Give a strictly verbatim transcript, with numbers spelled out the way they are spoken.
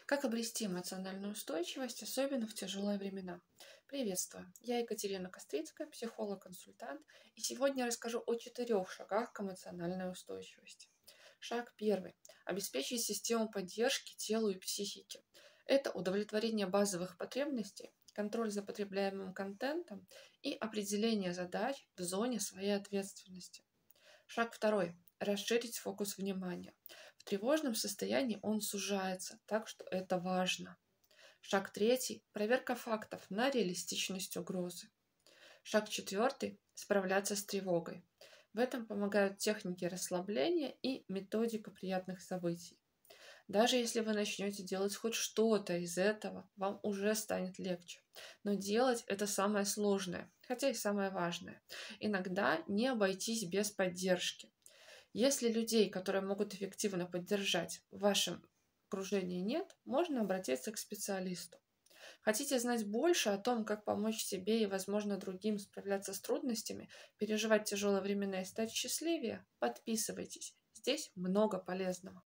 Как обрести эмоциональную устойчивость, особенно в тяжелые времена? Приветствую, я Екатерина Кострицкая, психолог-консультант, и сегодня я расскажу о четырех шагах к эмоциональной устойчивости. Шаг первый. Обеспечить систему поддержки телу и психике. Это удовлетворение базовых потребностей, контроль за потребляемым контентом и определение задач в зоне своей ответственности. Шаг второй. Расширить фокус внимания. В тревожном состоянии он сужается, так что это важно. Шаг третий. Проверка фактов на реалистичность угрозы. Шаг четвертый. Справляться с тревогой. В этом помогают техники расслабления и методика приятных событий. Даже если вы начнете делать хоть что-то из этого, вам уже станет легче. Но делать это самое сложное, хотя и самое важное. Иногда не обойтись без поддержки. Если людей, которые могут эффективно поддержать, в вашем окружении нет, можно обратиться к специалисту. Хотите знать больше о том, как помочь себе и, возможно, другим справляться с трудностями, переживать тяжелые времена и стать счастливее? Подписывайтесь. Здесь много полезного.